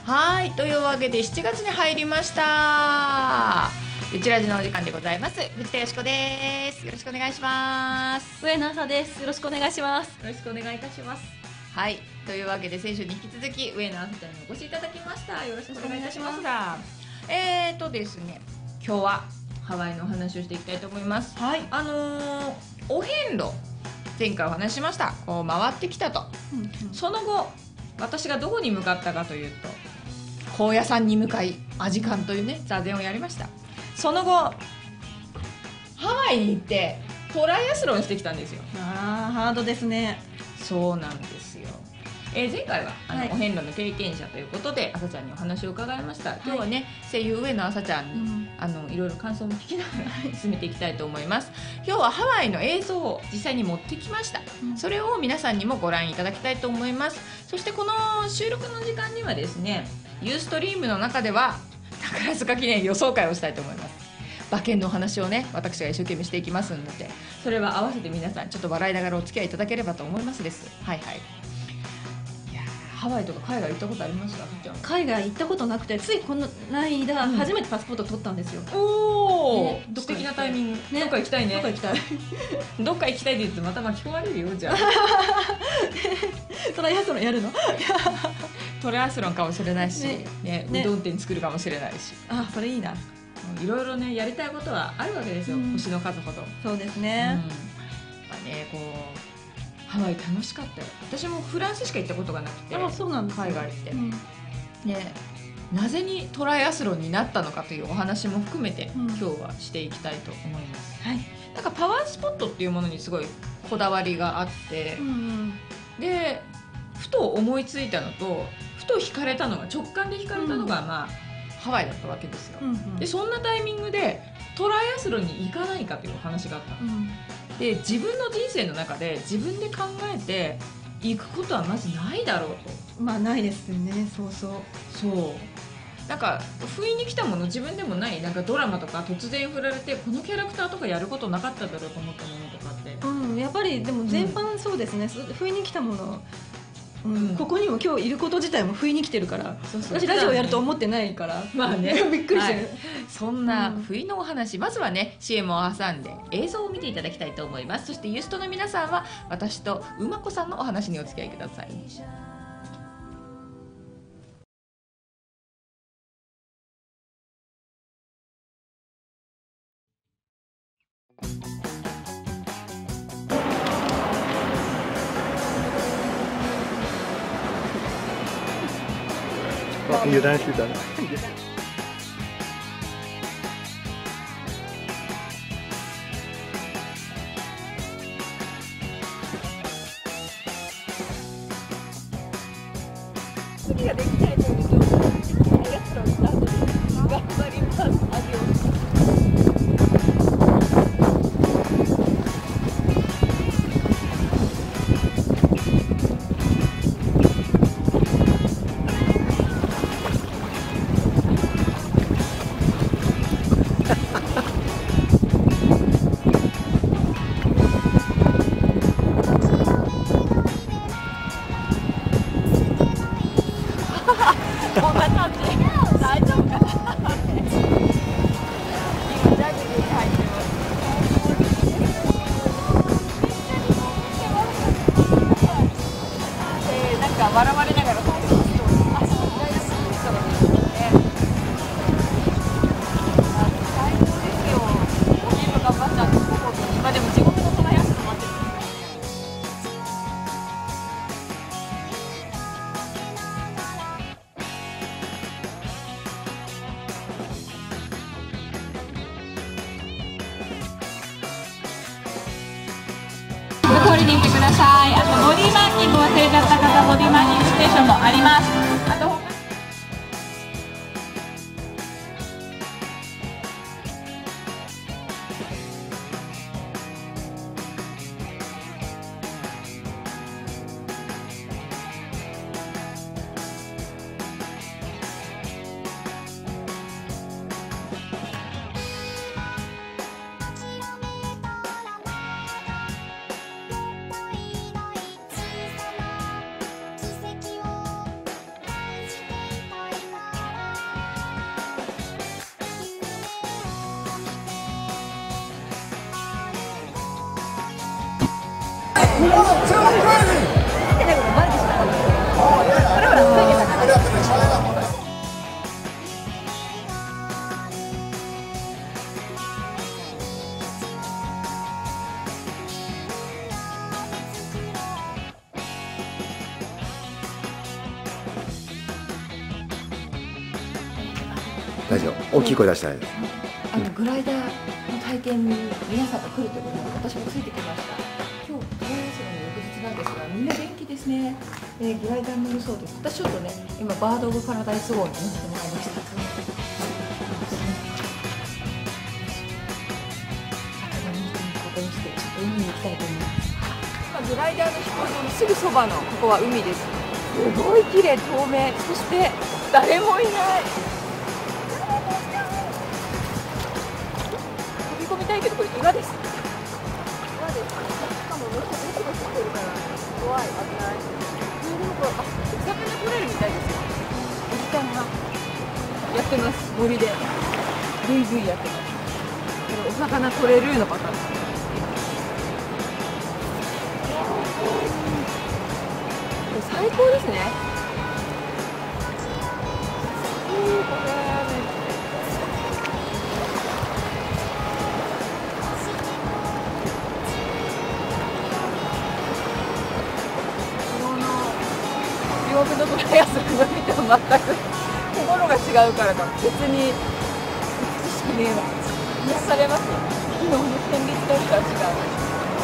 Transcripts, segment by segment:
はい、というわけで7月に入りました。うちラジのお時間でございます。藤田よしこです。よろしくお願いします。 上野朝です。よろしくお願いします。 よろしくお願いいたします。はい、というわけで先週に引き続き上野朝ちゃんにお越しいただきました。よろしくお願いいたします。ですね、今日はハワイのお話をしていきたいと思います。 はい。 お遍路、前回お話ししました。こう回ってきたと。その後、私がどこに向かったかというと、高野山に向かいアジカンというね座禅をやりました。その後ハワイに行ってトライアスロンしてきたんですよ。 ああ、ハードですね。 そうなんですよ。前回はお遍路の経験者ということで朝ちゃんにお話を伺いました。今日はね、声優上野朝ちゃんに、いろいろ感想も聞きながら進めていきたいと思います。今日はハワイの映像を実際に持ってきました。それを皆さんにもご覧いただきたいと思います。そしてこの収録の時間にはですね、ユーストリームの中では宝塚記念予想会をしたいと思います。馬券のお話をね、私が一生懸命していきますので、それは合わせて皆さんちょっと笑いながらお付き合いいただければと思いますです。はいはい。いやハワイとか海外行ったことありますか？ 海外行ったことなくて、ついこの間、初めてパスポート取ったんですよ。 おお、 ね、 素敵なタイミング。どっか行きたいね。 どっか行きたい。 どっか行きたいって言うとまた巻き込まれるよ。じゃあトライアスロンやるの？ トライアスロンかもしれないし、ね、うどん店作るかもしれないし。 あ、それいいな。 いろいろねやりたいことはあるわけですよ。星の数ほど。 そうですね。 まあね、こうハワイ楽しかったよ。私もフランスしか行ったことがなくて。 あ、そうなんですよ。 海外って。ね、なぜにトライアスロンになったのかというお話も含めて、今日はしていきたいと思います。 はい。 なんかパワースポットっていうものにすごいこだわりがあって、でふと思いついたのと、ふと惹かれたのが、直感で惹かれたのが、まあハワイだったわけですよ。でそんなタイミングでトライアスロンに行かないかというお話があった。で自分の人生の中で自分で考えて行くことはまずないだろうと。 まあないですね。そうなんか不意に来たもの、自分でもないなんかドラマとか突然振られてこのキャラクターとかやることなかっただろうと思ったものとかって、 やっぱりでも全般そうですね。不意に来たもの、ここにも今日いること自体も不意に来てるから、私ラジオやると思ってないから、 まあねびっくりしてる。 そんな不意のお話、まずはね CM を挟んで映像を見ていただきたいと思います。そしてユーストの皆さんは私と馬子さんのお話にお付き合いください。 油断してたね。 次ができないというと、トライアスロンスタートです。頑張ります。アディオス。こんな感じ。大丈夫かな。今ジャグジーに入ってます。なんか笑われながら最初の人に足の左足に人が出てきて、最高ですよ。ゲーム頑張ったんです。今でも地獄のトライアスロン待ってる。通りに行ってください。あとボディマーキング忘れちゃった方、ボディマーキングステーションもあります。あと他大丈夫、大きい声出したい。 グライダーの体験に皆さんが来るということで、私もついてきました。今日トライアスロンの翌日なんですが、みんな元気ですね。グライダーに乗るそうです。私ちょっとね、今バード・オブ・パラダイス号に乗せてもらいました。ことにしてちょっと海に行きたいと思います。グライダーの飛行場のすぐそばのここは海です。すごい綺麗、透明、そして誰もいない。飛び込みたいけどこれ岩です。岩です。しかももうちょっとゴシゴシしてるから怖い、危ない。お魚取れるみたいですよ。おじさんがやってます。森でぐいぐいやってます。これお魚取れるのパターン。最高ですね。両国のトライアスロンの見ても全く心が違うからか別に美しくねえわ。癒されますよ。昨日の県立通りとは違う。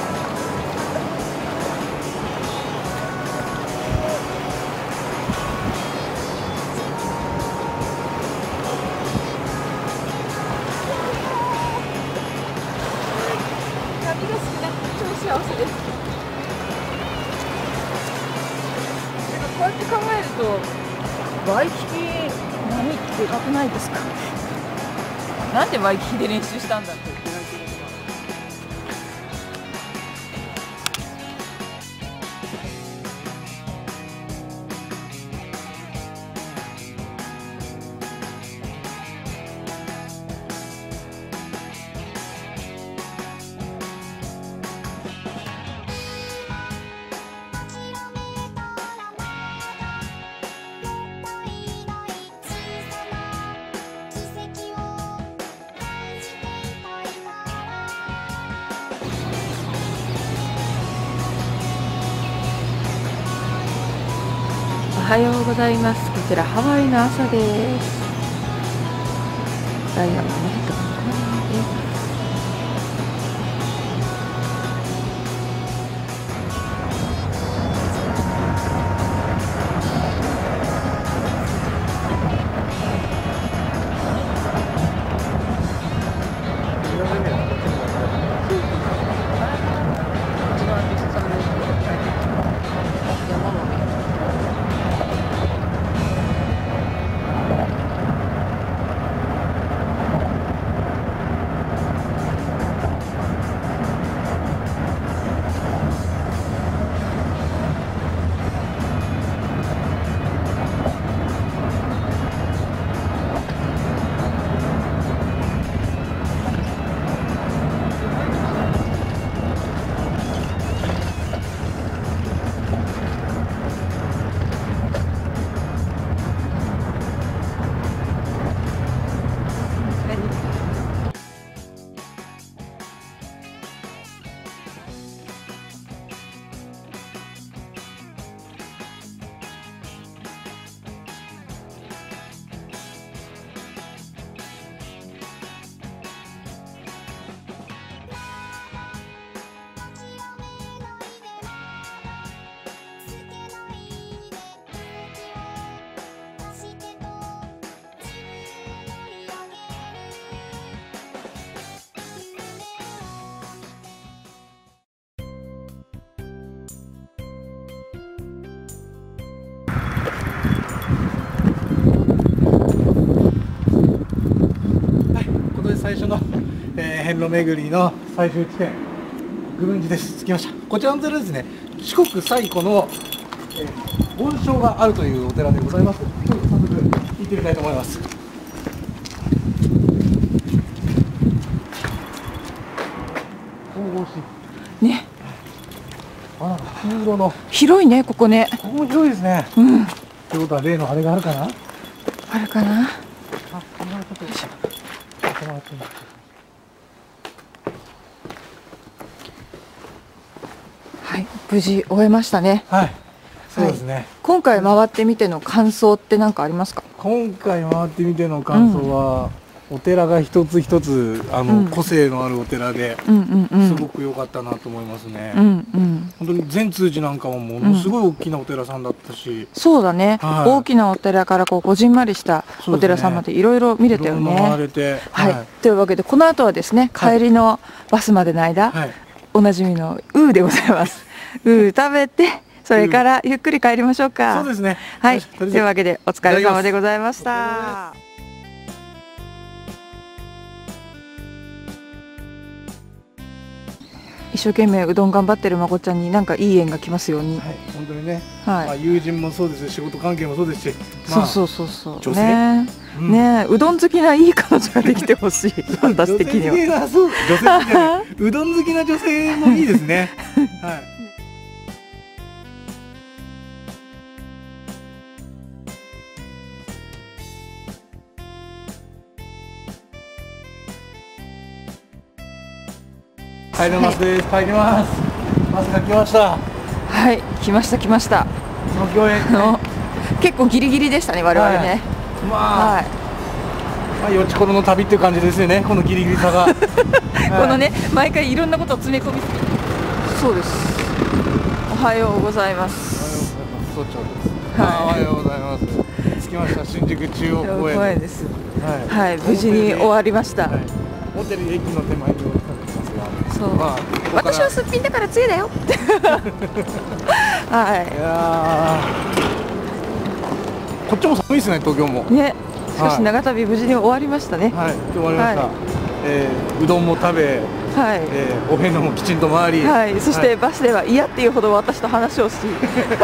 幸せです。こうやって考えるとワイキキ波ってでかくないですか？なんでワイキキで練習したんだって言われてるのか。おはようございます。こちらハワイの朝です。ダイヤもね、どこにです。 最初の、遍路巡りの最終地点グルンジです。着きました。こちらの寺ですね、四国最古の、梵鐘があるというお寺でございます。ちょっと早速行ってみたいと思います。神々しいね。あら、 色の。 広いねここね。 ここも広いですね。 うん。 ってことは例のあれがあるかな。 あるかな。 あ、こんなことでしょ。 はい、無事終えましたね。 はい。そうですね。 今回回ってみての感想って何かありますか？ 今回回ってみての感想は、お寺が一つ一つ個性のあるお寺で、すごく良かったなと思いますね。本当に善通寺なんかもものすごい大きなお寺さんだったし、 そうだね。大きなお寺からこじんまりしたお寺さんまでいろいろ見れたよね。 回れて、 はい。というわけでこの後はですね、帰りのバスまでの間、おなじみのウーでございます。ウー食べて。それからゆっくり帰りましょうか。 そうですね。 はい。というわけでお疲れ様でございました。一生懸命うどん頑張ってるまこちゃんになんかいい縁が来ますように。 はい、本当にね。 はい。 まあ友人もそうですし、仕事関係もそうですし。 そう。女性。ね、うどん好きないい彼女ができてほしい。私的には。 そう、女性好きなうどん好きな女性もいいですね。はい。帰りますです。帰ります。バスが来ました。 はい、来ました。 東京へ。 結構ギリギリでしたね、我々ね。 まあ、よちころの旅っていう感じですよね。このギリギリさが。 このね、毎回いろんなことを詰め込み。そうです。おはようございます。 早朝です。おはようございます。着きました。新宿中央公園です。 はい、無事に終わりました。 ホテル駅の手前に。 そう、私はすっぴんだからつゆだよ。はい。 いやこっちも寒いですね、東京も。 ね、しかし長旅無事に終わりましたね。 はい、終わりました。うどんも食べ、お遍路もきちんと回り、 はい、そしてバスでは嫌っていうほど私と話をし。そうですね。い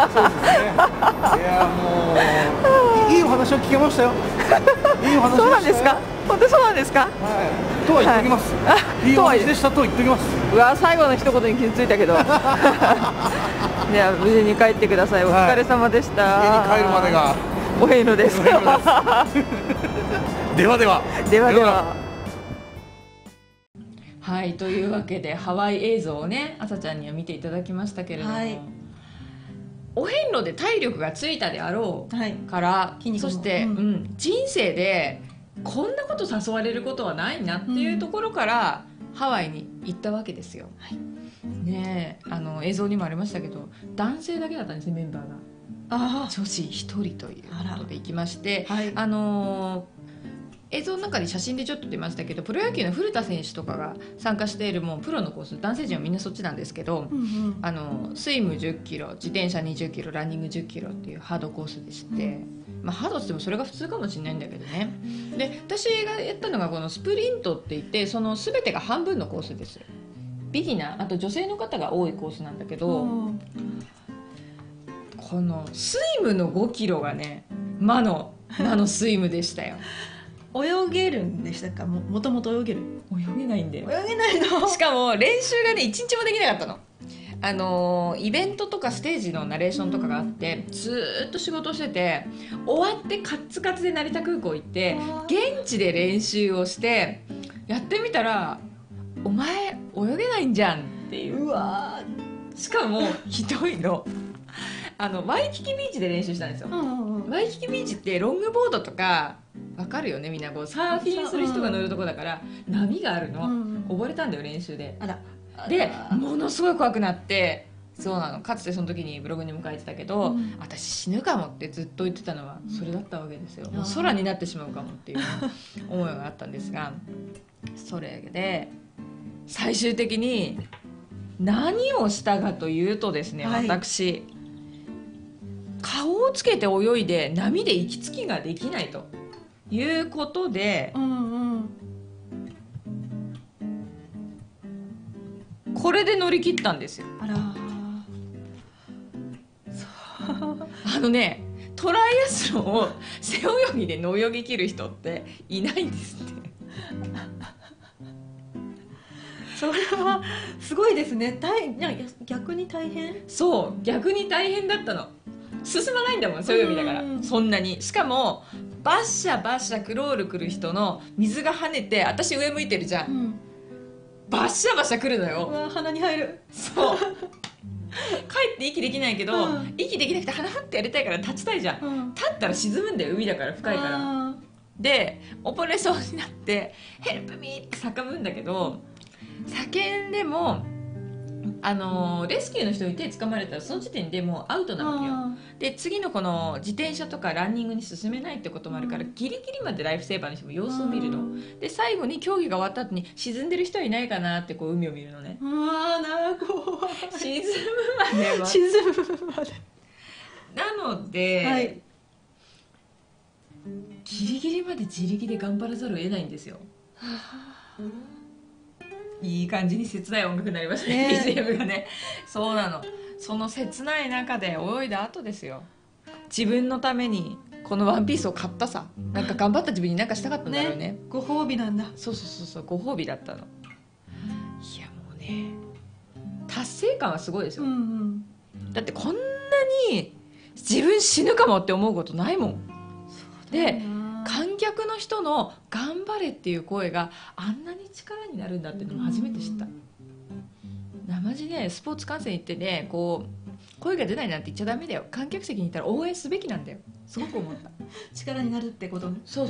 やもういいお話を聞けましたよ。いいお話。 そうなんですか。本当そうなんですか。 はい。とは言っておきます。いいお話でしたと言っておきます。 うわ、最後の一言に傷ついたけど。では無事に帰ってください。お疲れ様でした。 家に帰るまでがお遍路です。 ではでは。 ではでは。はい、というわけでハワイ映像をね、あさちゃんには見ていただきましたけれども、お遍路で体力がついたであろうから、そして、人生でこんなこと誘われることはないなっていうところから、ハワイに行ったわけですよ。ねえ、映像にもありましたけど、男性だけだったんですね、メンバーが。女子1人ということで行きまして、映像の中で写真でちょっと出ましたけど、プロ野球の古田選手とかが参加しているもうプロのコース、男性陣はみんなそっちなんですけど、スイム10キロ、自転車20キロ、ランニング10キロっていうハードコースでして、ハードって言ってもそれが普通かもしれないんだけどね。で、私がやったのがこのスプリントって言って、その全てが半分のコースです。ビギナー、あと女性の方が多いコースなんだけど、このスイムの5キロがね、魔のスイムでしたよ。 泳げるんでしたか。もともと泳げる。 泳げないんで。 泳げないの。 しかも練習がね、1日もできなかったの。イベントとかステージのナレーションとかがあって、ずーっと仕事してて、終わってカッツカツで成田空港行って現地で練習をしてやってみたら、お前泳げないんじゃんっていう。 うわ、 しかもひどいの。ワイキキビーチで練習したんですよ。ワイキキビーチってロングボードとかわかるよね、みんなこうサーフィンする人が乗るとこだから、波があるの。溺れたんだよ、練習で。で、ものすごい怖くなって、そうなの、かつてその時にブログにも書いてたけど、私死ぬかもってずっと言ってたのはそれだったわけですよ。もう空になってしまうかもっていう思いがあったんですが、それで最終的に何をしたかというとですね、私顔をつけて泳いで波で息つきができないということで、これで乗り切ったんですよ。トライアスロンを背泳ぎで泳ぎ切る人っていないんですって。 それはすごいですね。逆に大変。 そう逆に大変だったの。進まないんだもんそういう意味だから、そんなに。しかもバッシャバッシャクロール来る人の水が跳ねて私上向いてるじゃん、バッシャバシャ来るのよ。 うわ鼻に入る。 そう帰って息できないけど、息できなくて鼻ふってやりたいから立ちたいじゃん、立ったら沈むんだよ海だから深いから。で溺れそうになって「ヘルプミー」って叫ぶんだけど、叫んでもレスキューの人に手掴まれたらその時点でもうアウトなわけよ。で次のこの自転車とかランニングに進めないってこともあるから、ギリギリまでライフセーバーの人も様子を見るの。で最後に競技が終わった後に沈んでる人はいないかなってこう海を見るのね。沈むまでは沈むまでなので、はい、ギリギリまで自力で頑張らざるを得ないんですよ。いい感じに切ない音楽になりましたね、BGM がね。そうなの。その切ない中で泳いだ後ですよ。自分のためにこのワンピースを買ったさ。なんか頑張った自分に何かしたかったんだろうね。 ご褒美なんだ。 そうご褒美だったの。いやもうね達成感はすごいですよ、だってこんなに自分死ぬかもって思うことないもん。で観客の人の「頑張れ」っていう声があんなに力になるんだっていうのも初めて知った。マジねスポーツ観戦行ってねこう声が出ないなんて言っちゃダメだよ。観客席にいたら応援すべきなんだよ。すごく思った力になるってことね。 そう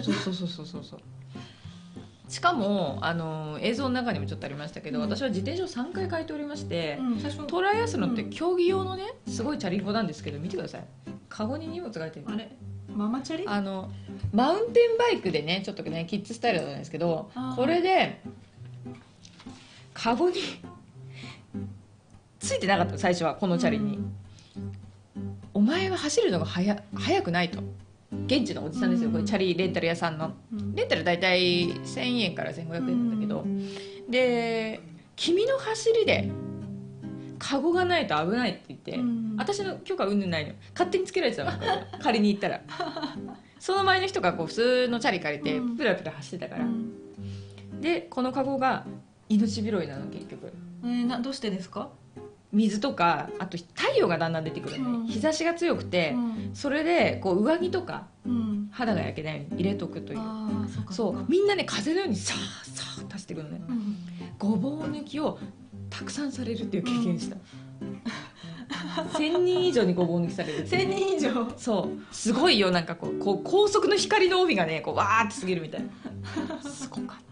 しかも映像の中にもちょっとありましたけど、私は自転車を3回変えておりまして、トライアスロンって競技用のねすごいチャリンコなんですけど、見てください。カゴに荷物が入ってる。 あれママチャリ？ マウンテンバイクでねちょっとねキッズスタイルだったんですけど、これでカゴについてなかった最初はこのチャリに、お前は走るのが速くないと。現地のおじさんですよ、これチャリレンタル屋さんの、レンタル大体1000円から1500円なんだけど、で君の走りでカゴがないと危ないって言って、私の許可うんぬんないの、勝手につけられてたの借りに行ったらその前の人がこう普通のチャリ借りてプラプラ走ってたから、でこのカゴが命拾いなの結局。 どうしてですか？ 水とかあと太陽がだんだん出てくるね、日差しが強くて、それでこう上着とか、肌が焼けないように入れとくという。そうみんなね風のようにさーさー足してくるのね、ごぼう抜きをたくさんされるっていう経験した、1000人以上にごぼう抜きされる。 1000人以上。 そうすごいよ。なんかこう高速の光の帯がねこうわーって過ぎるみたいなすごかった。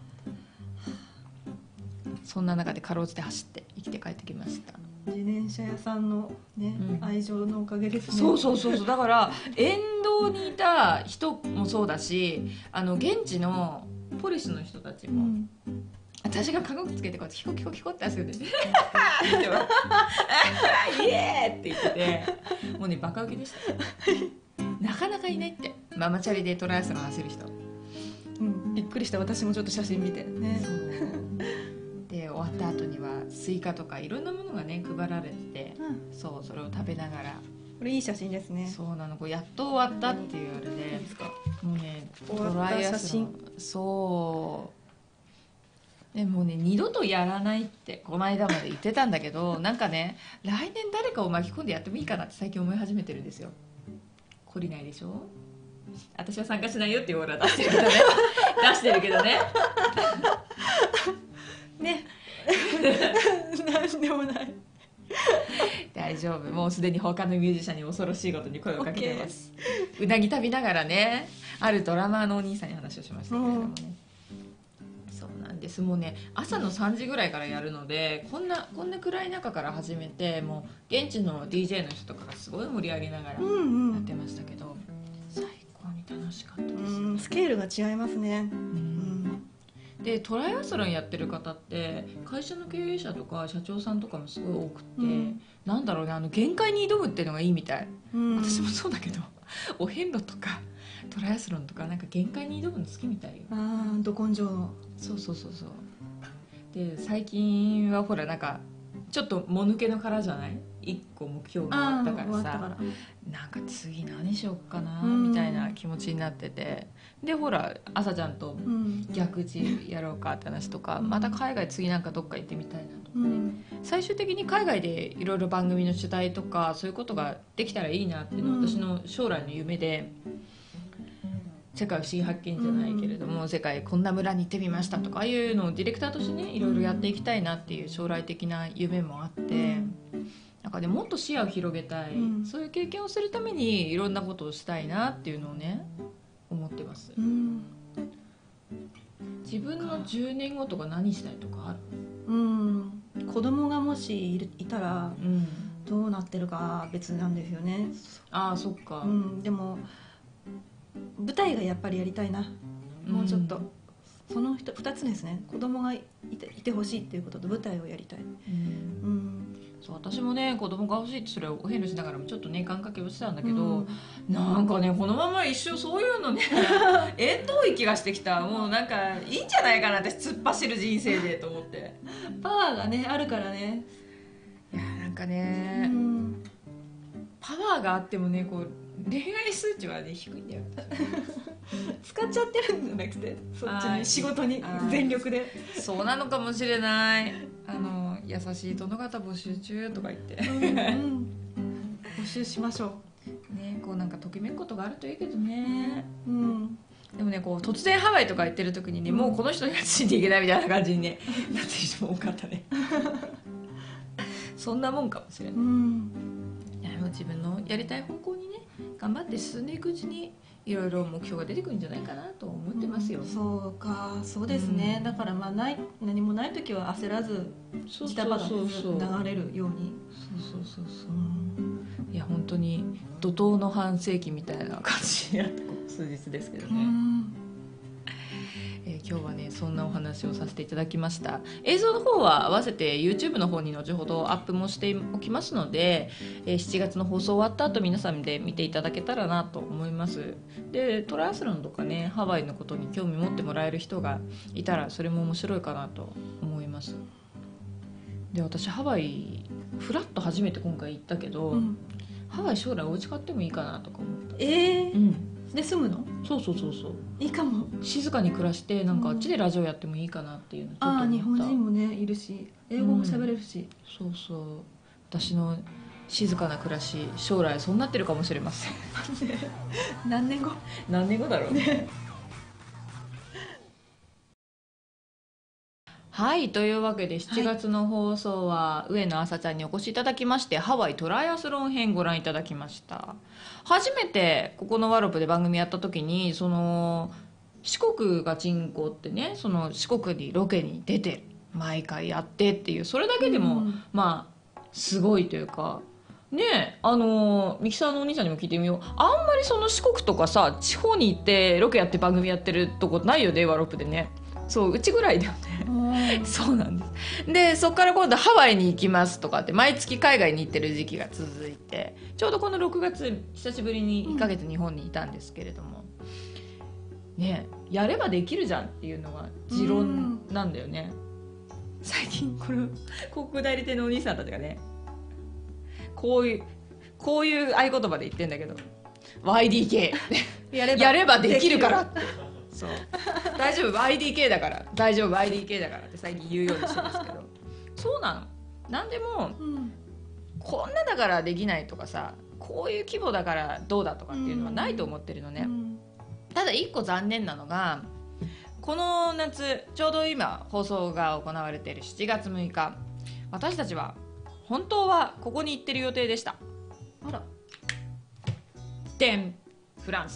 そんな中でかろうじて走って生きて帰ってきました。 自転車屋さんのね、愛情のおかげですね。 そうだから沿道にいた人もそうだし、現地のポリスの人たちも、私がカゴつけてこうやってキコキコキコって汗が出てイエーって言ってて、もうねバカウケでしたなかなかいないって、ママチャリでトライアスロン走る人。 びっくりした。私もちょっと写真見てね。 で終わった後にはスイカとかいろんなものがね配られてて、そうそれを食べながら。 これいい写真ですね。 そうなの、こうやっと終わったっていうあれで、もうねトライアスロン、そうでもうね二度とやらないってこの間まで言ってたんだけどなんかね来年誰かを巻き込んでやってもいいかなって最近思い始めてるんですよ。懲りないでしょ。私は参加しないよっていうオーラ出してるけどね出してるけどねねなんでもない大丈夫、もうすでに他のミュージシャンに恐ろしいことに声をかけてます。うなぎ食べながらねあるドラマーのお兄さんに話をしましたけれどもね、そうなんです。もうね朝の3時ぐらいからやるので、こんな暗い中から始めて、もう現地の DJ の人とかがすごい盛り上げながらやってましたけど、最高に楽しかったです。 スケールが違いますね。 でトライアスロンやってる方って会社の経営者とか社長さんとかもすごい多くて、なんだろうね限界に挑むっていうのがいいみたい、私もそうだけどお遍路とかトライアスロンとかなんか限界に挑むの好きみたいよ。 ど根性の。 そうで最近はほらなんかちょっともぬけの殻じゃない、 1個目標が終わったからさ、なんか次何しよっかなみたいな気持ちになってて、でほら朝ちゃんと逆地やろうかって話とか、また海外次なんかどっか行ってみたいなとかね、最終的に海外でいろいろ番組の取材とかそういうことができたらいいなっていうのは私の将来の夢で、世界不思議発見じゃないけれども、世界こんな村に行ってみましたとか、ああいうのをディレクターとしてねいろいろやっていきたいなっていう将来的な夢もあって、なんかねもっと視野を広げたい、そういう経験をするためにいろんなことをしたいなっていうのをね思ってます。自分の10年後とか何したいとかある？ 子供がもしいたらどうなってるか別なんですよね。 ああそっか。 でも舞台がやっぱりやりたいな。もうちょっとその2つですね。子供がいてほしいっていうことと舞台をやりたい。 そう私もね子供が欲しいってそれをお遍路しながらもちょっとね願掛けをしてたんだけど、なんかねこのまま一生そういうのね縁遠い気がしてきた。もうなんかいいんじゃないかな私突っ走る人生でと思ってパワーがねあるからね。 いやなんかね、パワーがあってもねこう恋愛数値はね低いんだよ使っちゃってるんじゃなくてそっちに仕事に全力で。 そうなのかもしれない。優しい殿方募集中とか言って募集しましょうね。こうなんかときめくことがあるといいけどね。でもねこう突然ハワイとか行ってる時にね、もうこの人にはついていけないみたいな感じにねなってる人も多かったねそんなもんかもしれない。いやでも自分のやりたい方向にね頑張って進んでいくうちにいろいろ目標が出てくるんじゃないかなと思ってますよ。 そうか、そうですね。だからまあ何もない時は焦らずジタバタ流れるように。 いや本当に怒涛の半世紀みたいな感じになって数日ですけどね。今日はねそんなお話をさせていただきました。映像の方は合わせて YouTube の方に後ほどアップもしておきますので、7月の放送終わった後皆さんで見ていただけたらなと思います。でトライアスロンとかねハワイのことに興味持ってもらえる人がいたらそれも面白いかなと思います。で私ハワイフラッと初めて今回行ったけど、ハワイ将来お家買ってもいいかなとか思った。 で住むの？ そういいかも。 静かに暮らしてなんかあっちでラジオやってもいいかなっていうのちょっと思った。 日本人もねいるし英語も喋れるし、 そう私の静かな暮らし将来そうなってるかもしれません何年後だろうねはい、というわけで7月の放送は上野朝ちゃんにお越しいただきまして、ハワイトライアスロン編ご覧いただきました。初めてここのワロップで番組やった時にその四国が人口ってね、その四国にロケに出て毎回やってっていうそれだけでも、まあすごいというかね、ミキサーのお兄さんにも聞いてみよう。あんまりその四国とかさ地方に行ってロケやって番組やってるとこないよねワロップでね。そううちぐらいだよねそうなんです。でそこから今度ハワイに行きますとかって毎月海外に行ってる時期が続いて、ちょうどこの6月久しぶりに1ヶ月日本にいたんですけれども、ねやればできるじゃんっていうのが持論なんだよね。最近これ広告代理店のお兄さんたちがねこういう合言葉で言ってんだけど YDK やればできるからってそう大丈夫 YDK だから大丈夫 YDK だからって最近言うようにしてるんですけどそうなの。何でも、こんなだからできないとかさこういう規模だからどうだとかっていうのはないと思ってるのね。ただ一個残念なのがこの夏ちょうど今放送が行われている7月6日私たちは本当はここに行ってる予定でした。 あらフラン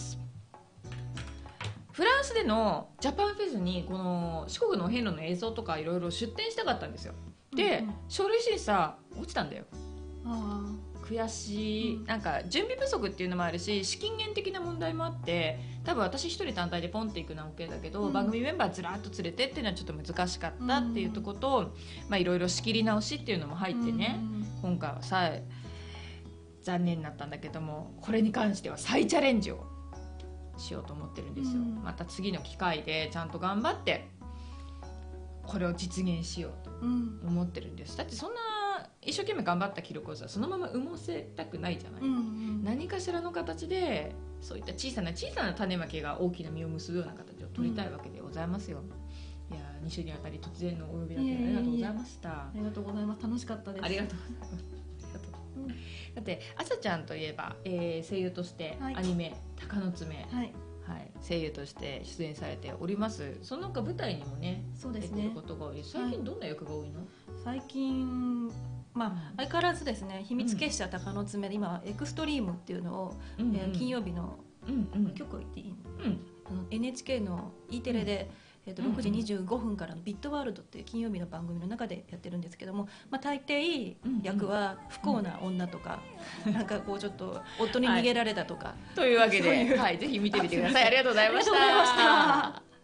スでのジャパンフェスにこの四国のお遍路の映像とかいろいろ出展したかったんですよ。で、書類審査落ちたんだよ。悔しい。なんか準備不足っていうのもあるし資金源的な問題もあって多分私一人単体でポンっていくのは OK だけど、番組メンバーずらっと連れてっていうのはちょっと難しかったっていうところと、いろいろ仕切り直しっていうのも入ってね、今回はさ残念になったんだけどもこれに関しては再チャレンジをしようと思ってるんですよ。また次の機会でちゃんと頑張ってこれを実現しようと思ってるんです。だってそんな一生懸命頑張った記録をさそのまま埋もせたくないじゃない、何かしらの形でそういった小さな種まきが大きな実を結ぶような形を取りたいわけでございますよ、いや2週にあたり突然のお呼び立てありがとうございました。 ありがとうございます。楽しかったです。 ありがとうございます。だってあさちゃんといえば、声優としてアニメ「鷹の爪」声優として出演されております。その他舞台にもね出てることが多い。最近どんな役が多いの？ 最近相変わらずですね、秘密結社鷹の爪で今はエクストリームっていうのを、金曜日の、曲を言っていいの、NHK の E テレで、6時25分からのビットワールドっていう金曜日の番組の中でやってるんですけども、大抵役は不幸な女とか、なんかこうちょっと夫に逃げられたとか、 というわけで、ぜひ見てみてください。ありがとうございました。